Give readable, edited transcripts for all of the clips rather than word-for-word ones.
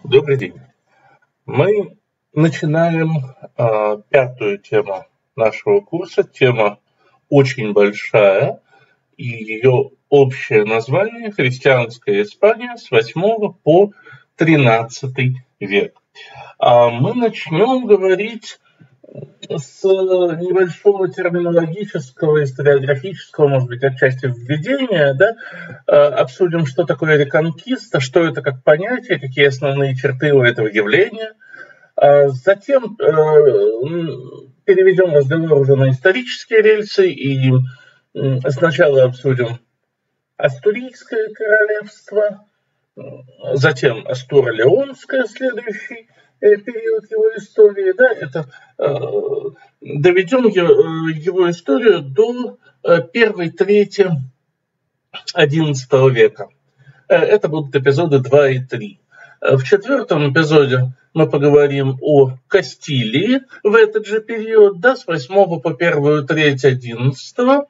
Добрый день. Мы начинаем пятую тему нашего курса. Тема очень большая, и ее общее название «Христианская Испания с 8 по 13 век». Мы начнем говорить с небольшого терминологического, историографического, может быть, отчасти введения, да, обсудим, что такое реконкиста, что это как понятие, какие основные черты у этого явления. Затем переведем разговор уже на исторические рельсы и сначала обсудим Астурийское королевство, затем Астуро-Леонское, следующий период его истории, да, это доведем его историю до первой трети XI века. Это будут эпизоды 2 и 3. В четвертом эпизоде мы поговорим о Кастилии в этот же период, да, с 8 по первую треть XI.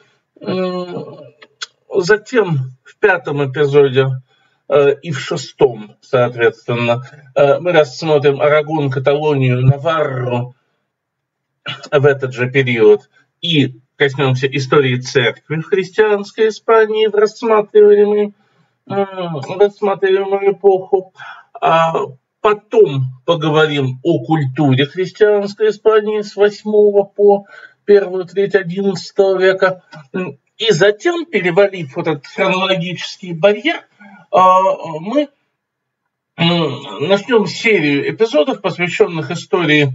Затем в пятом эпизоде и в шестом, соответственно, мы рассмотрим Арагон, Каталонию, Наварру в этот же период и коснемся истории церкви в христианской Испании в рассматриваемую эпоху. Потом поговорим о культуре христианской Испании с 8 по первую треть XI века. И затем, перевалив вот этот хронологический барьер, мы начнем серию эпизодов, посвященных истории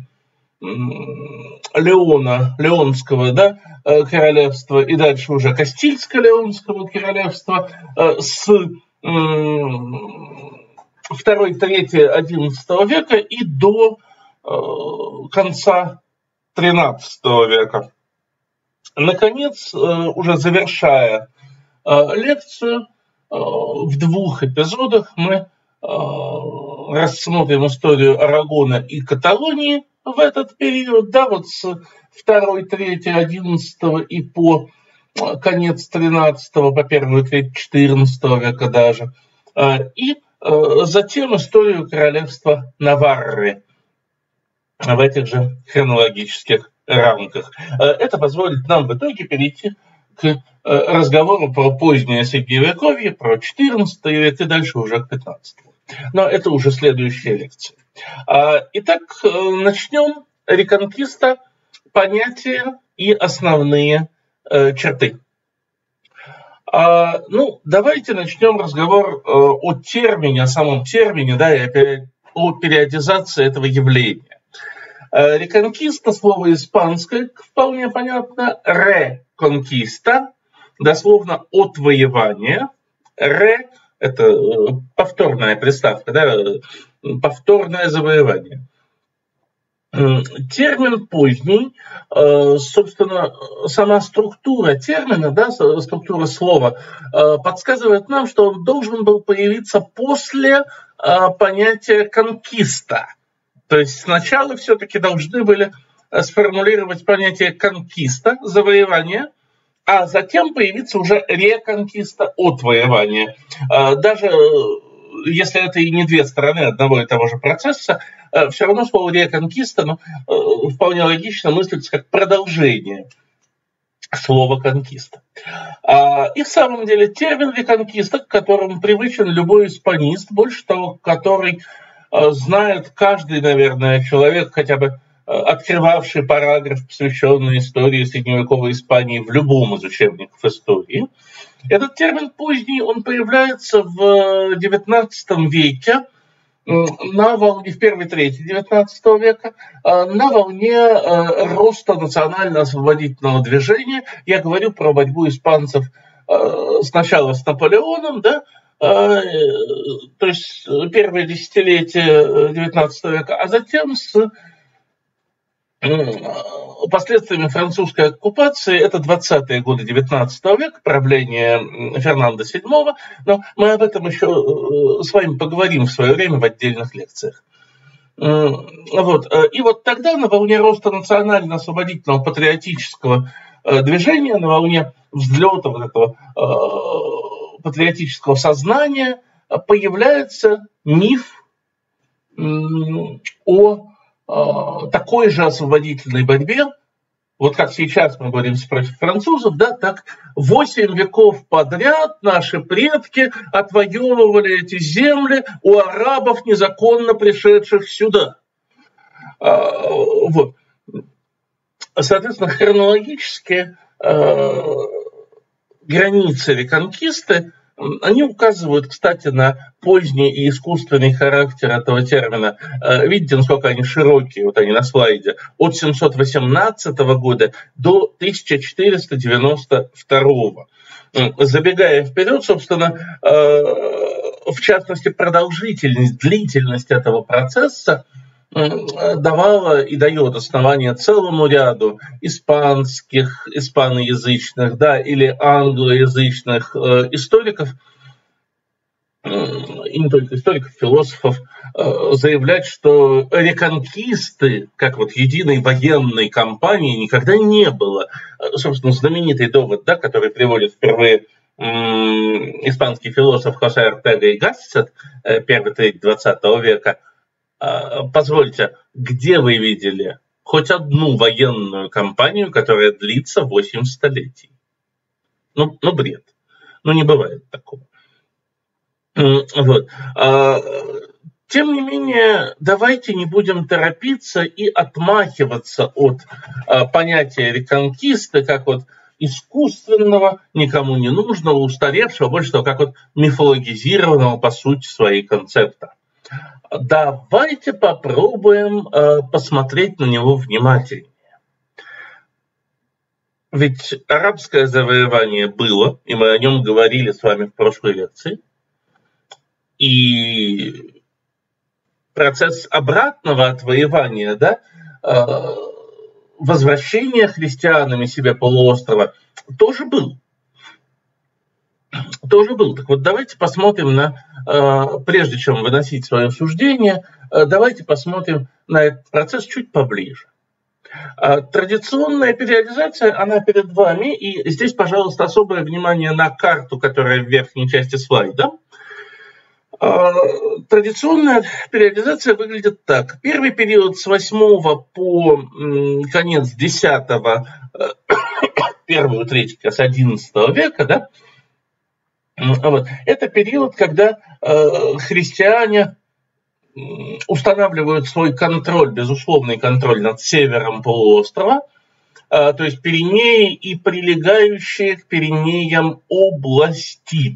Леонского, да, королевства и дальше уже Кастильско-Леонского королевства с второй трети XI века и до конца XIII века. Наконец, уже завершая лекцию, в двух эпизодах мы рассмотрим историю Арагона и Каталонии в этот период, да, вот с второй трети XI и по конец XIII, по первую треть XIV века даже, и затем историю королевства Наварры в этих же хронологических рамках. Это позволит нам в итоге перейти к разговору про позднее Средневековье, про XIV век и дальше уже к XV. Но это уже следующая лекция. Итак, начнем. Реконкиста, понятия и основные черты. Давайте начнем разговор о термине, о самом термине, да, и о периодизации этого явления. Реконкиста, слово испанское, вполне понятно, реконкиста, дословно отвоевание, ре – это повторная приставка, да, повторное завоевание. Термин поздний, собственно, сама структура термина, да, структура слова, подсказывает нам, что он должен был появиться после понятия конкиста. То есть сначала все-таки должны были сформулировать понятие конкиста, завоевание, а затем появится уже реконкиста, отвоевание. Даже если это и не две стороны одного и того же процесса, все равно слово реконкиста вполне логично мыслится как продолжение слова конкиста. И в самом деле термин реконкиста, к которому привычен любой испанист, больше того, который знает каждый, наверное, человек, хотя бы открывавший параграф, посвященный истории средневековой Испании в любом из учебников истории. Этот термин поздний, он появляется в XIX веке, на волне, в первой трети XIX века, на волне роста национально-освободительного движения. Я говорю про борьбу испанцев сначала с Наполеоном, да, то есть первое десятилетие XIX века, а затем с последствиями французской оккупации, это 20-е годы XIX века, правление Фернандо VII, но мы об этом еще с вами поговорим в свое время в отдельных лекциях. Вот. И вот тогда на волне роста национально-освободительного патриотического движения, на волне взлета вот этого патриотического сознания появляется миф о такой же освободительной борьбе, вот как сейчас мы боремся против французов, да, так 8 веков подряд наши предки отвоевывали эти земли у арабов, незаконно пришедших сюда. Вот. Соответственно, хронологически границы реконкисты, они указывают, кстати, на поздний и искусственный характер этого термина. Видите, насколько они широкие, вот они на слайде. От 718 года до 1492. Забегая вперед, собственно, в частности, продолжительность, длительность этого процесса давала и дает основание целому ряду испаноязычных, да, или англоязычных историков, и не только историков, философов, заявлять, что реконкисты, как вот единой военной кампании, никогда не было. Собственно, знаменитый довод, да, который приводит впервые испанский философ Хосе Ортега и Гассет, первый треть XX века. Позвольте, где вы видели хоть одну военную кампанию, которая длится 8 столетий? Ну бред. Ну, не бывает такого. Вот. Тем не менее, давайте не будем торопиться и отмахиваться от понятия реконкиста, как вот искусственного, никому не нужного, устаревшего, больше того, как вот мифологизированного по сути своей концепта. Давайте попробуем посмотреть на него внимательнее. Ведь арабское завоевание было, и мы о нем говорили с вами в прошлой лекции. И процесс обратного отвоевания, да, возвращения христианами себе полуострова тоже был. Тоже был. Так вот, давайте посмотрим на, прежде чем выносить свое суждение, давайте посмотрим на этот процесс чуть поближе. Традиционная периодизация, она перед вами, и здесь, пожалуйста, особое внимание на карту, которая в верхней части слайда. Традиционная периодизация выглядит так. Первый период с 8 по конец 10, первую треть с 11 века, да, вот, это период, когда христиане устанавливают свой контроль, безусловный контроль над севером полуострова, то есть Пиренеи и прилегающие к Пиренеям области.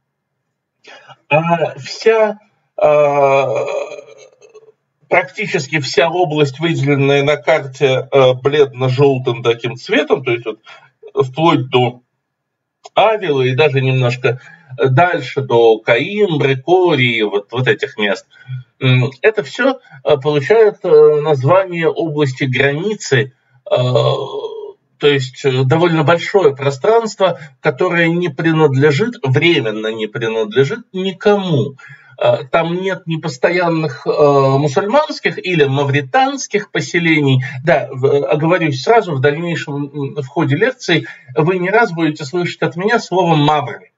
Практически вся область, выделенная на карте бледно-желтым таким цветом, то есть вот, вплоть до Авила и даже немножко дальше до Коимбры, Кории, вот этих мест, это все получает название области границы, то есть довольно большое пространство, которое не принадлежит, временно не принадлежит никому. Там нет ни постоянных мусульманских или мавританских поселений. Да, оговорюсь сразу, в дальнейшем в ходе лекции вы не раз будете слышать от меня слово «мавры».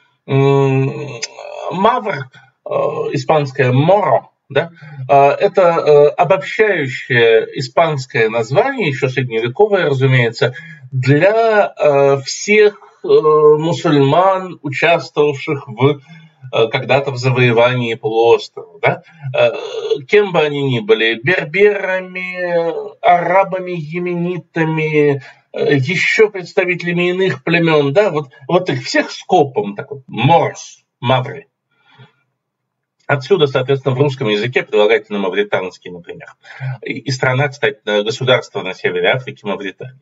Мавр, испанское «моро», да, это обобщающее испанское название, еще средневековое, разумеется, для всех мусульман, участвовавших когда-то в завоевании полуострова. Да? Кем бы они ни были, берберами, арабами, йеменитами, еще представителями иных племен, да? вот их всех скопом, так вот, морс, мавры. Отсюда, соответственно, в русском языке прилагательно мавританский, например. И страна, кстати, государство на севере Африки, Мавритания.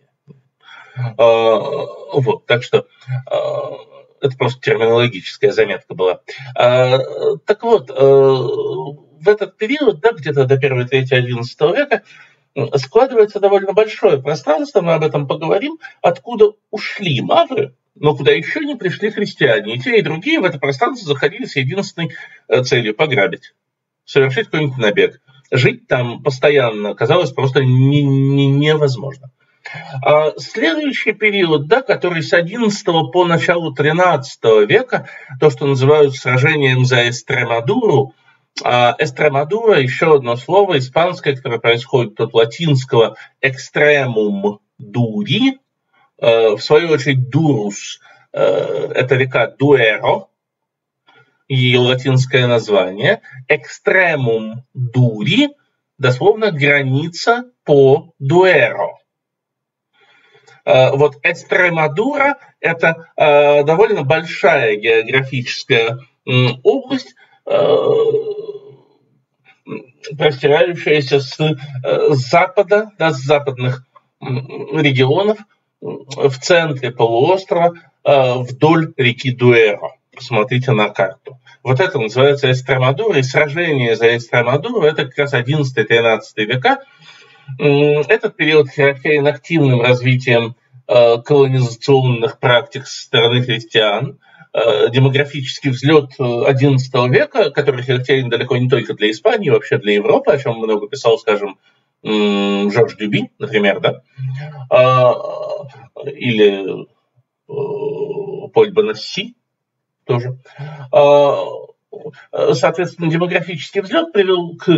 Вот, так что это просто терминологическая заметка была. Так вот, в этот период, да, где-то до 1-3-11 века, складывается довольно большое пространство, мы об этом поговорим, откуда ушли мавры, но куда еще не пришли христиане. И те, и другие в это пространство заходили с единственной целью – пограбить, совершить какой-нибудь набег. Жить там постоянно казалось просто невозможно. Следующий период, да, который с 11 по начало 13 века, то, что называют сражением за Эстремадуру, Эстремадура, еще одно слово испанское, которое происходит от латинского extremum duri, в свою очередь durus, это река Дуэро, ее латинское название, extremum duri, дословно граница по Дуэро. Вот Эстремадура – это довольно большая географическая область, простирающаяся с запада, да, с западных регионов в центре полуострова вдоль реки Дуэро. Посмотрите на карту. Вот это называется Эстремадура, и сражение за Эстремадуру – это как раз 11-13 века. Этот период характерен активным развитием колонизационных практик со стороны христиан. Демографический взлет XI века, который характерен далеко не только для Испании, вообще для Европы, о чем много писал, скажем, Жорж Дюби, например, да, или Поль Бонасси тоже. Соответственно, демографический взлет привел к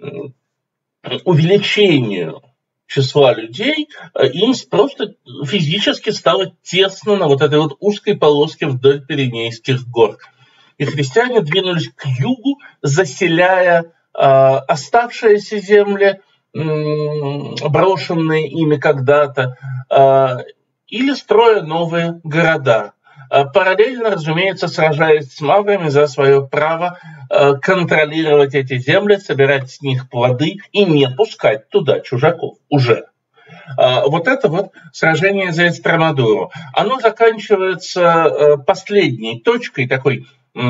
увеличению числа людей, им просто физически стало тесно на вот этой вот узкой полоске вдоль Пиренейских гор. И христиане двинулись к югу, заселяя оставшиеся земли, брошенные ими когда-то, или строя новые города. Параллельно, разумеется, сражаясь с маврами за свое право контролировать эти земли, собирать с них плоды и не пускать туда чужаков уже. Вот это вот сражение за Эстремадуру. Оно заканчивается последней точкой, такой,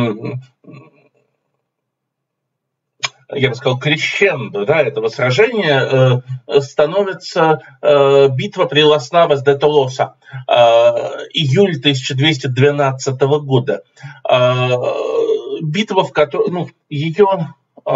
я бы сказал, крещендо, да, этого сражения становится битва при Лас-Навас де Толоса, июль 1212 года. Битва, в которой, ее,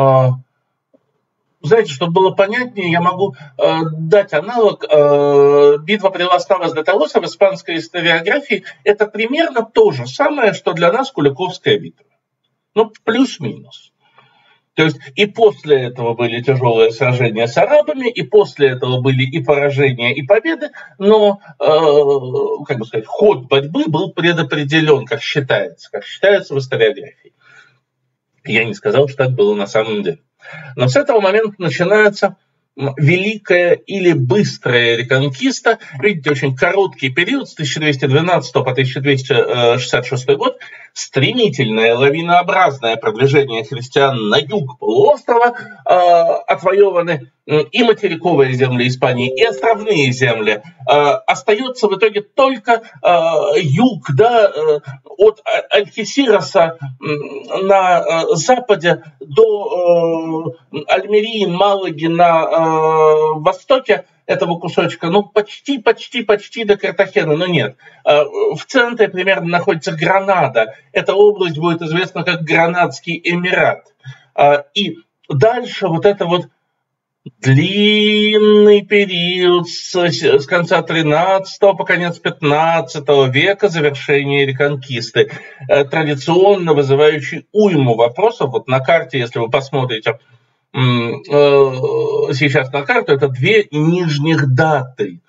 знаете, чтобы было понятнее, я могу дать аналог. Битва при Лас-Навас де Толоса в испанской историографии – это примерно то же самое, что для нас Куликовская битва. Ну, плюс-минус. То есть и после этого были тяжелые сражения с арабами, и после этого были и поражения, и победы, но, как бы сказать, ход борьбы был предопределен, как считается в историографии. Я не сказал, что так было на самом деле. Но с этого момента начинается великая или быстрая реконкиста. Видите, очень короткий период с 1212 по 1266 год, стремительное лавинообразное продвижение христиан на юг полуострова, отвоеваны и материковые земли Испании, и островные земли. Остается в итоге только юг, да, от Альхесироса на западе до Альмерии, Малаги на востоке этого кусочка, ну, почти до Картахены, но нет. В центре примерно находится Гранада. Эта область будет известна как Гранадский Эмират. И дальше вот это вот длинный период с конца 13 по конец 15 века, завершение реконкисты, традиционно вызывающий уйму вопросов. Вот на карте, если вы посмотрите сейчас на карту, это две нижних даты.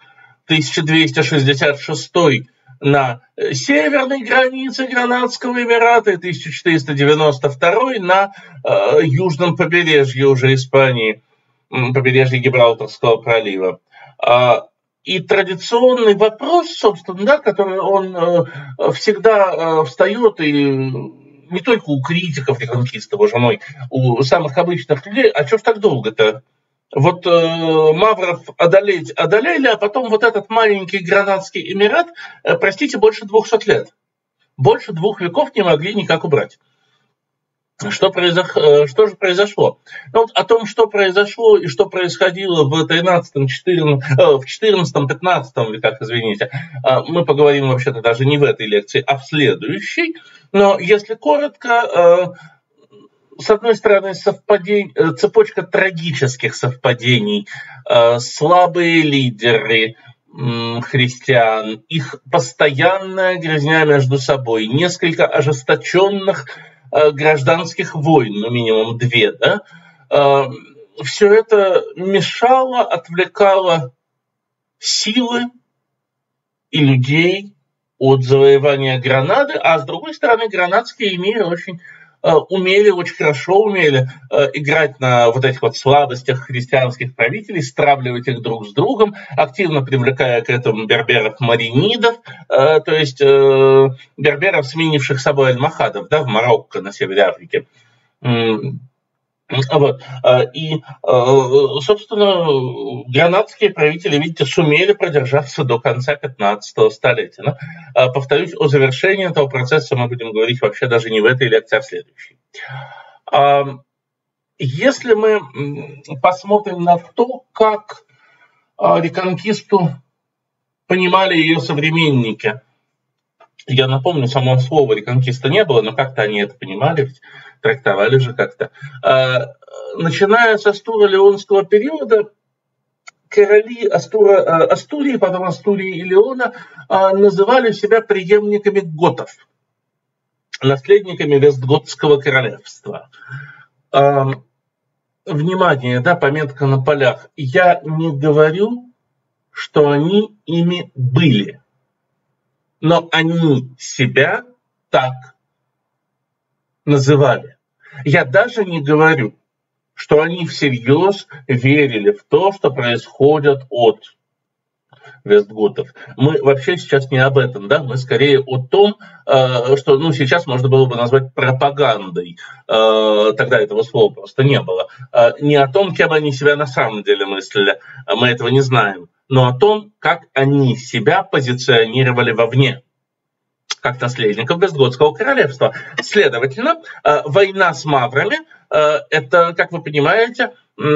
1266 на северной границе Гранадского Эмирата и 1492 на южном побережье уже Испании, побережье Гибралтарского пролива. И традиционный вопрос, собственно, да, который он всегда встает, и не только у критиков реконкиста, боже мой, у самых обычных людей, а что ж так долго-то? Вот мавров одолели, а потом вот этот маленький Гранадский Эмират, простите, больше 200 лет. Больше 2 веков не могли никак убрать. Что же произошло? Ну, вот о том, что произошло и что происходило в 13-м, 14-м, 15-м веках, извините, мы поговорим вообще-то даже не в этой лекции, а в следующей. Но если коротко, с одной стороны, цепочка трагических совпадений, слабые лидеры христиан, их постоянная грязня между собой, несколько ожесточенных гражданских войн, ну минимум 2, да, все это мешало, отвлекало силы и людей от завоевания Гранады, а с другой стороны, гранадские эмиры очень очень хорошо умели играть на вот этих вот слабостях христианских правителей, стравливать их друг с другом, активно привлекая к этому берберов-маринидов, то есть берберов, сменивших собой альмахадов, да, в Марокко на севере Африки. Вот. И, собственно, гранадские правители, видите, сумели продержаться до конца 15 столетия. Но, повторюсь, о завершении этого процесса мы будем говорить вообще даже не в этой лекции, а в следующей. Если мы посмотрим на то, как реконкисту понимали ее современники, я напомню, само слова реконкиста не было, но как-то они это понимали, ведь трактовали же как-то. Начиная с Астуро-Леонского периода, короли Астурии, потом Астурии и Леона, называли себя преемниками готов, наследниками Вестготского королевства. Внимание, да, пометка на полях. Я не говорю, что они ими были, но они себя так называли. Я даже не говорю, что они всерьез верили в то, что происходит от вестготов. Мы вообще сейчас не об этом, да, мы скорее о том, что сейчас можно было бы назвать пропагандой. Тогда этого слова просто не было. Не о том, кем они себя на самом деле мыслили, мы этого не знаем, но о том, как они себя позиционировали вовне, как наследников Вестготского королевства. Следовательно, война с маврами – это, как вы понимаете,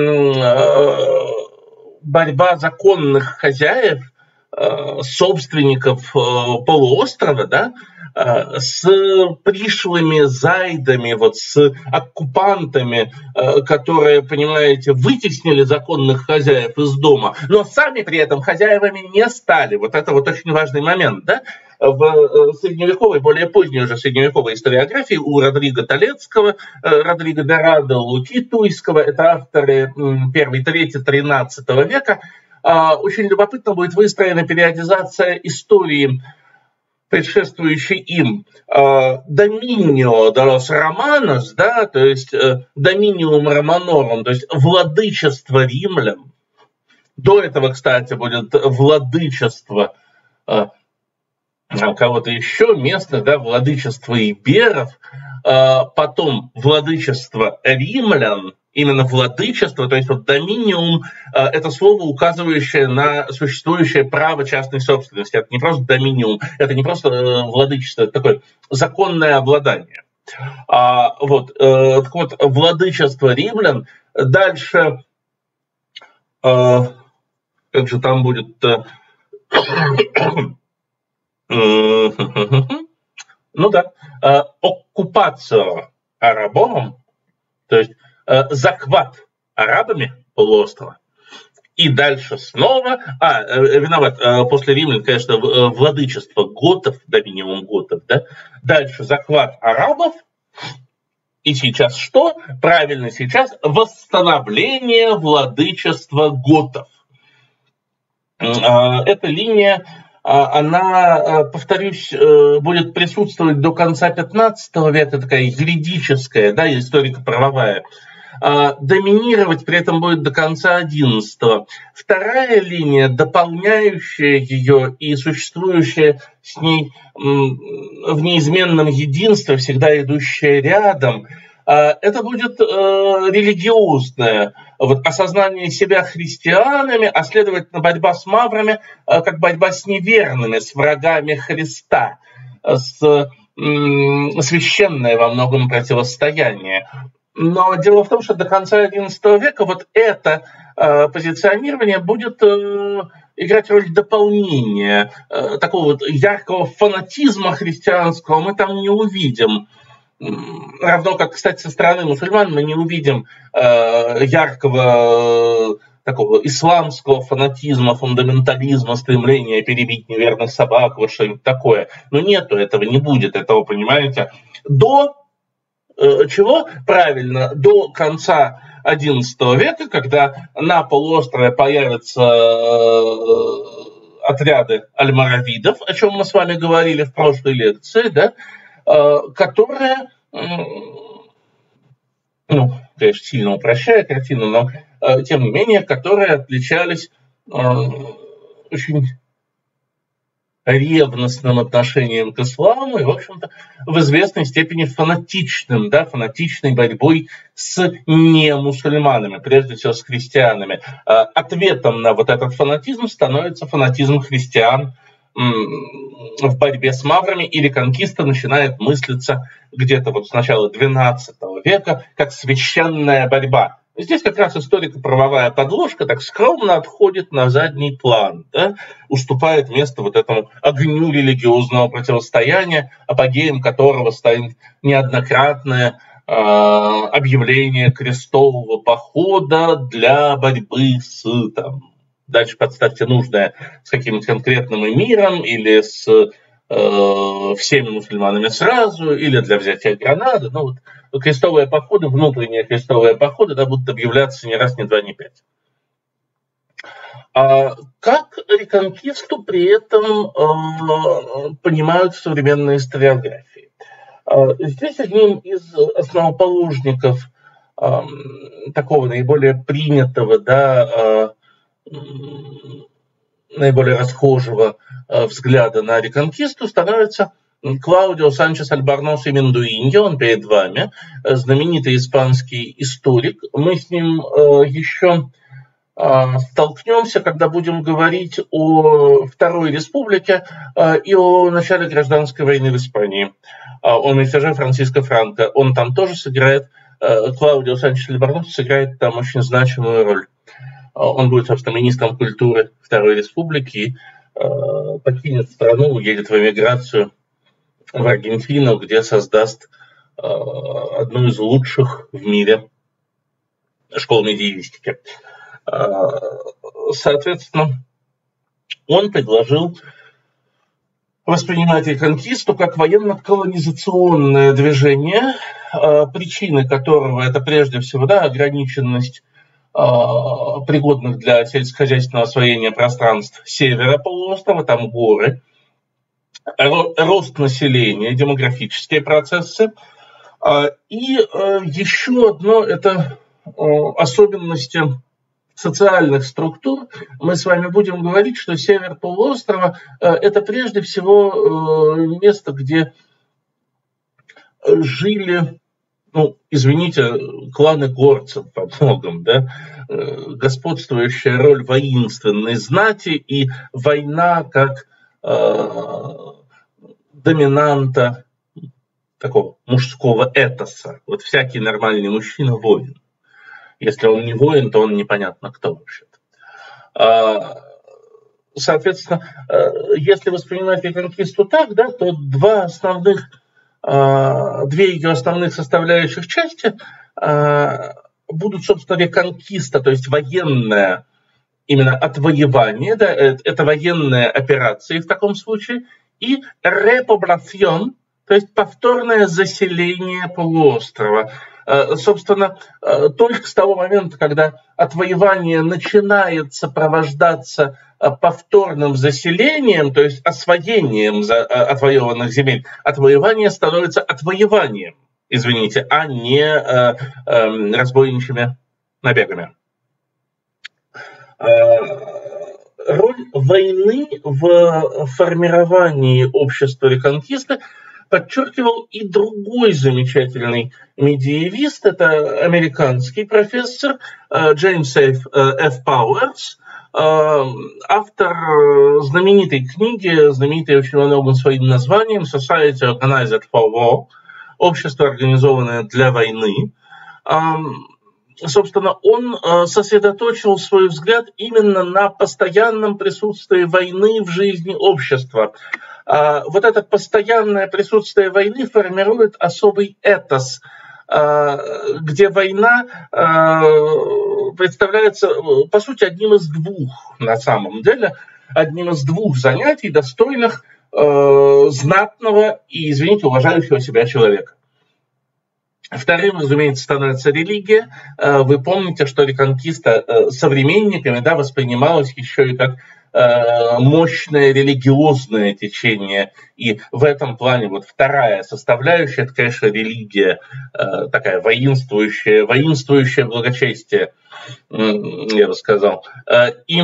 борьба законных хозяев, собственников полуострова, да, с пришлыми зайдами, вот с оккупантами, которые, понимаете, вытеснили законных хозяев из дома, но сами при этом хозяевами не стали. Вот это вот очень важный момент, да. В средневековой, более поздней уже средневековой историографии у Родриго Толедского, Родриго Дорадо, Луки Туйского, это авторы 1-3-13 века, очень любопытно будет выстроена периодизация истории, предшествующей им. Доминио de los Romanos, да, то есть Доминиум Романорум, то есть владычество римлян. До этого, кстати, будет владычество кого-то еще местных, да, владычество иберов, потом владычество римлян, именно владычество, то есть вот доминиум – это слово, указывающее на существующее право частной собственности. Это не просто доминиум, это не просто владычество, это такое законное обладание. Так вот, владычество римлян. Дальше, как же там будет… оккупация арабом, то есть захват арабами полуострова, и дальше снова, после римлян, конечно, владычество готов, доминиум готов, да, дальше захват арабов, и сейчас что? Правильно, сейчас восстановление владычества готов. Эта линия, она, повторюсь, будет присутствовать до конца 15 века, такая юридическая, да, историко-правовая. Доминировать при этом будет до конца 11-го. Вторая линия, дополняющая ее и существующая с ней в неизменном единстве, всегда идущая рядом, это будет религиозное осознание себя христианами, а следовательно борьба с маврами, как борьба с неверными, с врагами Христа, священное во многом противостояние. Но дело в том, что до конца XI века вот это позиционирование будет играть роль дополнения, такого вот яркого фанатизма христианского мы там не увидим. Равно как, кстати, со стороны мусульман мы не увидим яркого такого исламского фанатизма, фундаментализма, стремления перебить неверных собак, вот что-нибудь такое. Но нету этого, не будет этого, понимаете. До чего? Правильно, до конца XI века, когда на полуострове появятся отряды альморавидов, о чем мы с вами говорили в прошлой лекции, да, которые, ну, конечно, сильно упрощая картину, но тем не менее, которые отличались очень ревностным отношением к исламу и, в общем-то, в известной степени фанатичным, да, фанатичной борьбой с немусульманами, прежде всего с христианами. Ответом на вот этот фанатизм становится фанатизм христиан в борьбе с маврами, и реконкиста начинает мыслиться где-то вот с начала XII века как священная борьба. Здесь как раз историко-правовая подложка так скромно отходит на задний план, да, уступает место вот этому огню религиозного противостояния, апогеем которого станет неоднократное объявление крестового похода для борьбы с, там, дальше подставьте нужное, с каким-нибудь конкретным эмиром или с всеми мусульманами сразу, или для взятия Гранады. Ну, вот, крестовые походы, внутренние крестовые походы, да, будут объявляться не раз, не два, не пять. Как реконкисту при этом понимают в современной историографии? Здесь одним из основоположников такого наиболее принятого, да, наиболее расхожего взгляда на реконкисту становится Клаудио Санчес Альборноз и Мендуиньо, он перед вами, знаменитый испанский историк. Мы с ним еще столкнемся, когда будем говорить о Второй Республике и о начале гражданской войны в Испании, о мятеже Франциско Франко. Он там тоже сыграет, Клаудио Санчес Альборноз сыграет там очень значимую роль. Он будет, собственно, министром культуры Второй Республики, покинет страну, уедет в эмиграцию в Аргентину, где создаст одну из лучших в мире школ медиевистики. Соответственно, он предложил воспринимать реконкисту как военно-колонизационное движение, причины которого это прежде всего, да, ограниченность пригодных для сельскохозяйственного освоения пространств севера полуострова, там горы, рост населения, демографические процессы. И еще одно – это особенности социальных структур. Мы с вами будем говорить, что север полуострова – это прежде всего место, где жили, ну, извините, кланы горцев во многом, да, господствующая роль воинственной знати и война как доминанта такого мужского этоса. Вот всякий нормальный мужчина воин. Если он не воин, то он непонятно кто вообще-то. Соответственно, если воспринимать реконкисту так, да, то две ее основных составляющих части будут, собственно, реконкиста, то есть военное именно отвоевание, да, это военные операции в таком случае, и репобласьон, то есть повторное заселение полуострова. Собственно, только с того момента, когда отвоевание начинает сопровождаться повторным заселением, то есть освоением отвоеванных земель, отвоевание становится отвоеванием, извините, а не разбойничьими набегами. Роль войны в формировании общества реконкиста подчеркивал и другой замечательный медиевист, это американский профессор Джеймс Ф. Пауэрс, автор знаменитой книги, знаменитой очень во многом своим названием «Society Organized for War», «Общество, организованное для войны». Собственно, он сосредоточил свой взгляд именно на постоянном присутствии войны в жизни общества. Вот это постоянное присутствие войны формирует особый этос, где война представляется, по сути, одним из двух, на самом деле, одним из двух занятий, достойных знатного и, извините, уважающего себя человека. Вторым, разумеется, становится религия. Вы помните, что реконкиста современниками, да, воспринималась еще и как мощное религиозное течение. И в этом плане вот вторая составляющая, это, конечно, религия, такая воинствующее благочестие, я бы сказал. И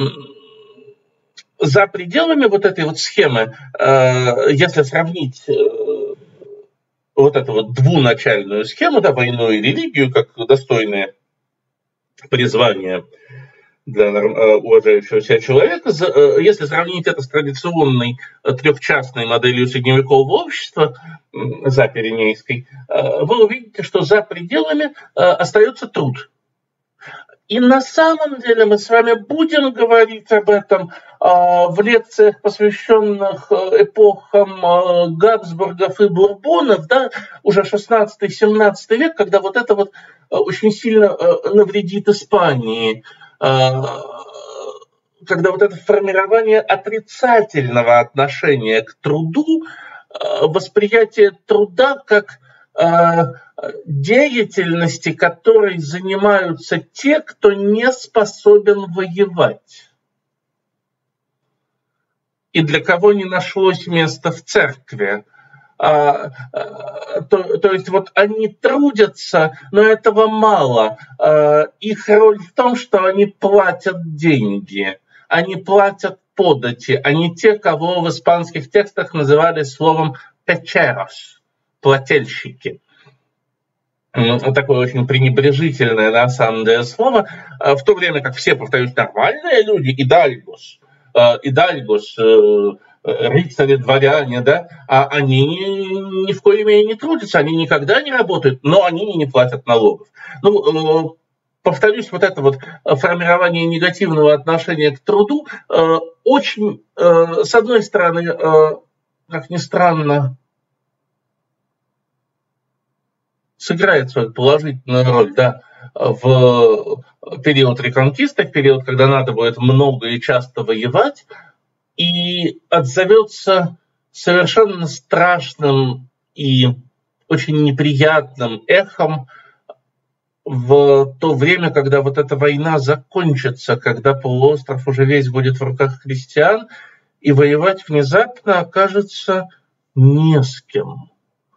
за пределами вот этой вот схемы, если сравнить вот эту вот двуначальную схему, да, войну и религию, как достойные призвания для уважающего себя человека, если сравнить это с традиционной трехчастной моделью средневекового общества, запиренейской, вы увидите, что за пределами остается труд. И на самом деле мы с вами будем говорить об этом в лекциях, посвященных эпохам Габсбургов и Бурбонов, да, уже 16-17 век, когда вот это вот очень сильно навредит Испании, когда вот это формирование отрицательного отношения к труду, восприятие труда как деятельности, которой занимаются те, кто не способен воевать, и для кого не нашлось места в церкви. То есть вот они трудятся, но этого мало. Их роль в том, что они платят деньги, они платят подати, они те, кого в испанских текстах называли словом «печерос», плательщики. Такое очень пренебрежительное на самом деле слово, в то время как все, повторюсь, нормальные люди, идальгос, рыцари, дворяне, да, а они ни в коей мере не трудятся, они никогда не работают, но они не платят налогов. Ну, повторюсь, вот это вот формирование негативного отношения к труду очень, с одной стороны, как ни странно, сыграет свою положительную роль, да, в период реконкиста, в период, когда надо будет много и часто воевать, и отзовется совершенно страшным и очень неприятным эхом в то время, когда вот эта война закончится, когда полуостров уже весь будет в руках христиан, и воевать внезапно окажется не с кем.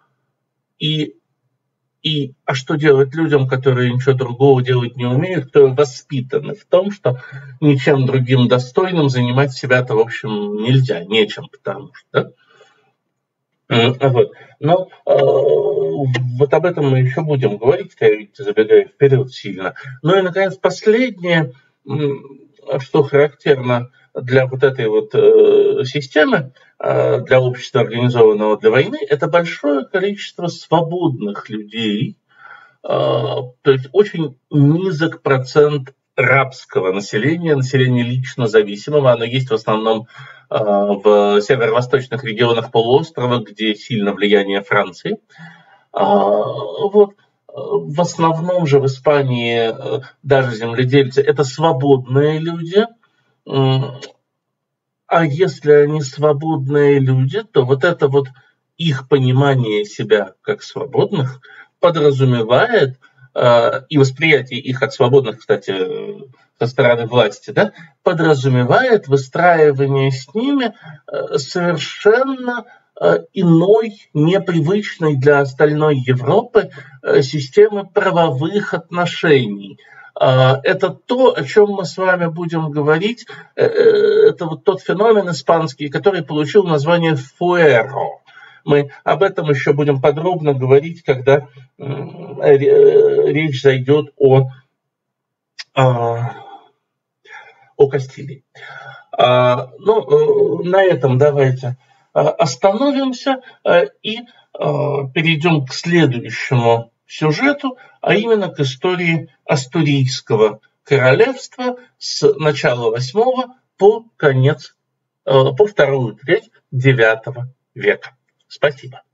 А что делать людям, которые ничего другого делать не умеют, которые воспитаны в том, что ничем другим достойным занимать себя-то, в общем, нельзя, нечем, потому что. Да? Вот. Но вот об этом мы еще будем говорить, я, видите, забегаю вперед сильно. Ну и, наконец, последнее, что характерно для вот этой вот системы, для общества, организованного для войны, это большое количество свободных людей, то есть очень низок процент рабского населения лично зависимого. Оно есть в основном в северо-восточных регионах полуострова, где сильно влияние Франции. Вот. В основном же в Испании даже земледельцы – это свободные люди. А если они свободные люди, то вот это вот их понимание себя как свободных подразумевает, и восприятие их как свободных, кстати, со стороны власти, да, подразумевает выстраивание с ними совершенно иной, непривычной для остальной Европы системы правовых отношений. Это то, о чем мы с вами будем говорить. Это вот тот феномен испанский, который получил название «фуэро». Мы об этом еще будем подробно говорить, когда речь зайдет о Кастилии. Ну, на этом давайте остановимся и перейдем к следующему сюжету, а именно к истории Астурийского королевства с начала 8 по конец, по вторую треть IX века. Спасибо.